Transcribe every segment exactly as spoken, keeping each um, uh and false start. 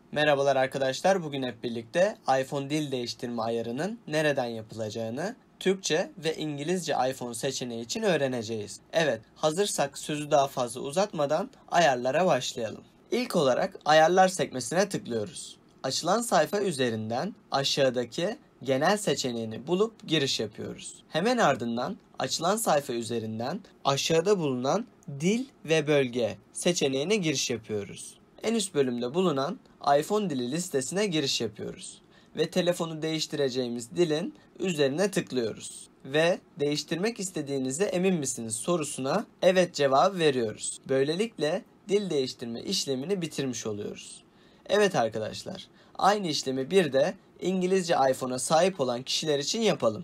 Merhabalar arkadaşlar, bugün hep birlikte iPhone dil değiştirme ayarının nereden yapılacağını Türkçe ve İngilizce iPhone seçeneği için öğreneceğiz. Evet, hazırsak sözü daha fazla uzatmadan ayarlara başlayalım. İlk olarak ayarlar sekmesine tıklıyoruz. Açılan sayfa üzerinden aşağıdaki genel seçeneğini bulup giriş yapıyoruz. Hemen ardından açılan sayfa üzerinden aşağıda bulunan dil ve bölge seçeneğine giriş yapıyoruz. En üst bölümde bulunan iPhone dili listesine giriş yapıyoruz. Ve telefonu değiştireceğimiz dilin üzerine tıklıyoruz. Ve değiştirmek istediğinizde emin misiniz sorusuna evet cevabı veriyoruz. Böylelikle dil değiştirme işlemini bitirmiş oluyoruz. Evet arkadaşlar, aynı işlemi bir de İngilizce iPhone'a sahip olan kişiler için yapalım.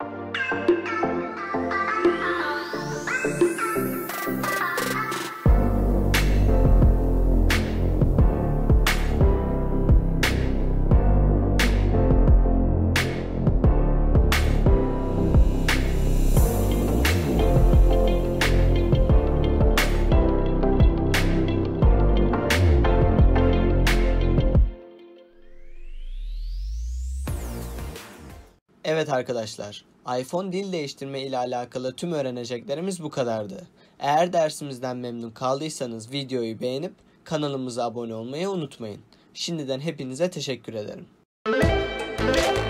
Evet arkadaşlar, iPhone dil değiştirme ile alakalı tüm öğreneceklerimiz bu kadardı. Eğer dersimizden memnun kaldıysanız videoyu beğenip kanalımıza abone olmayı unutmayın. Şimdiden hepinize teşekkür ederim.